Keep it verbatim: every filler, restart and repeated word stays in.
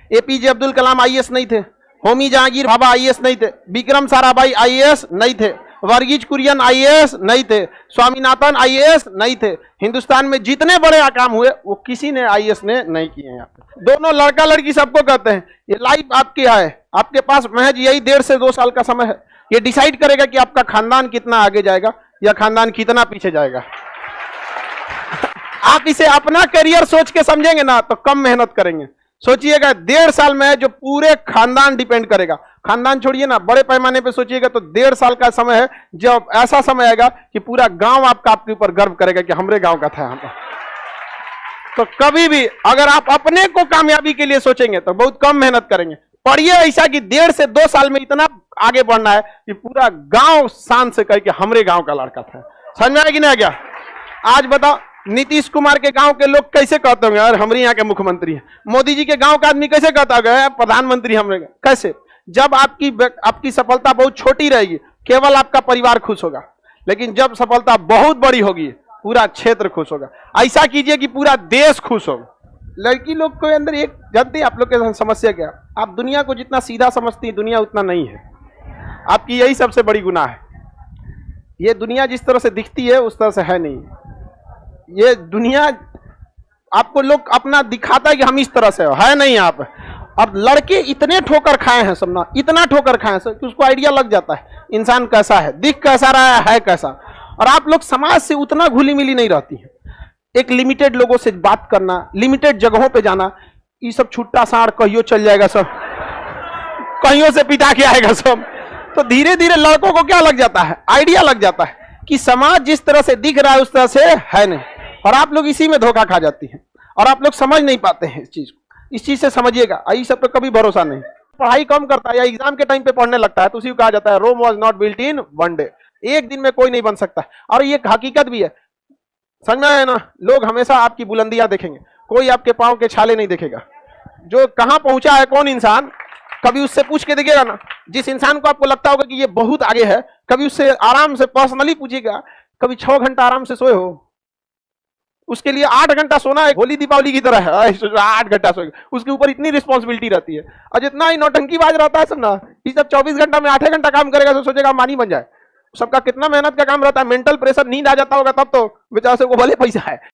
APJ Abdul Kalam IAS नहीं थे, Homi Jahangir Bhabha IAS नहीं थे, विक्रम साराभाई आईएएस नहीं थे, वर्गीज कुरियन आईएएस नहीं थे, स्वामीनाथन आईएएस नहीं थे। हिंदुस्तान में जितने बड़े काम हुए वो किसी ने आईएएस ने नहीं किए हैं। दोनों लड़का लड़की सबको कहते हैं ये लाइफ आपकी है, आपके पास महज यही डेढ़ से दो साल का समय है, ये डिसाइड करेगा कि आपका खानदान कितना आगे जाएगा या खानदान कितना पीछे जाएगा। आप इसे अपना करियर सोच के समझेंगे ना तो कम मेहनत करेंगे। सोचिएगा डेढ़ साल में जो पूरे खानदान डिपेंड करेगा, खानदान छोड़िए ना, बड़े पैमाने पे सोचिएगा तो डेढ़ साल का समय है जब ऐसा समय आएगा कि पूरा गांव आपका आपके ऊपर गर्व करेगा कि हमारे गांव का था हम। तो कभी भी अगर आप अपने को कामयाबी के लिए सोचेंगे तो बहुत कम मेहनत करेंगे। पढ़िए ऐसा कि डेढ़ से दो साल में इतना आगे बढ़ना है कि पूरा गांव शान से कहे कि हमारे गांव का लड़का था। समझ में आया कि नहीं आ गया? आज बताओ नीतीश कुमार के गांव के लोग कैसे कहते होंगे यार हमारे यहाँ के मुख्यमंत्री हैं, मोदी जी के गांव का आदमी कैसे कहता होगा प्रधानमंत्री हमारे, कैसे? जब आपकी आपकी सफलता बहुत छोटी रहेगी केवल आपका परिवार खुश होगा, लेकिन जब सफलता बहुत बड़ी होगी पूरा क्षेत्र खुश होगा। ऐसा कीजिए कि पूरा देश खुश हो। लड़की लोग के अंदर एक जानते हैं आप लोग के समस्या क्या? आप दुनिया को जितना सीधा समझती हैं दुनिया उतना नहीं है। आपकी यही सबसे बड़ी गुनाह है। ये दुनिया जिस तरह से दिखती है उस तरह से है नहीं। ये दुनिया आपको लोग अपना दिखाता है कि हम इस तरह से है नहीं। आप अब लड़के इतने ठोकर खाए हैं सब ना, इतना ठोकर खाए हैं कि उसको आइडिया लग जाता है इंसान कैसा है, दिख कैसा रहा है, है कैसा। और आप लोग समाज से उतना घुली मिली नहीं रहती है। एक लिमिटेड लोगों से बात करना, लिमिटेड जगहों पे जाना, ये सब छुट्टा साड़ कहियो चल जाएगा, सब कहियों से पिटा के आएगा सब। तो धीरे धीरे लड़कों को क्या लग जाता है, आइडिया लग जाता है कि समाज जिस तरह से दिख रहा है उस तरह से है नहीं। और आप लोग इसी में धोखा खा जाती हैं और आप लोग समझ नहीं पाते हैं इस चीज को। इस चीज से समझिएगा, आई सब पे कभी भरोसा नहीं। पढ़ाई कम करता है या एग्जाम के टाइम पे पढ़ने लगता है तो उसी को कहा जाता है Rome was not built in one day. एक दिन में कोई नहीं बन सकता। और ये हकीकत भी है, समझ में आया ना? लोग हमेशा आपकी बुलंदियां देखेंगे, कोई आपके पांव के छाले नहीं देखेगा। जो कहां पहुंचा है कौन इंसान, कभी उससे पूछ के देखिएगा ना। जिस इंसान को आपको लगता होगा कि ये बहुत आगे है, कभी उससे आराम से पर्सनली पूछिएगा, कभी छह घंटा आराम से सोए हो? उसके लिए आठ घंटा सोना है होली दीपावली की तरह है, आठ घंटा सोएगा। उसके ऊपर इतनी रिस्पॉन्सिबिलिटी रहती है और जितना ही नौटंकीबाज रहता है सब ना, ये सब चौबीस घंटा में आठ घंटा काम करेगा तो सोचेगा मानी बन जाए। सबका कितना मेहनत का काम रहता है, मेंटल प्रेशर, नींद आ जाता होगा तब तो बेचारे को भले पैसा है।